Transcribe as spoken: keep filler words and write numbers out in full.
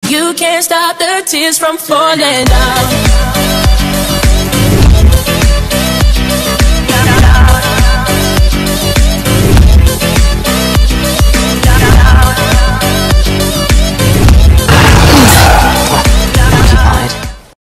You can't stop the tears from falling down.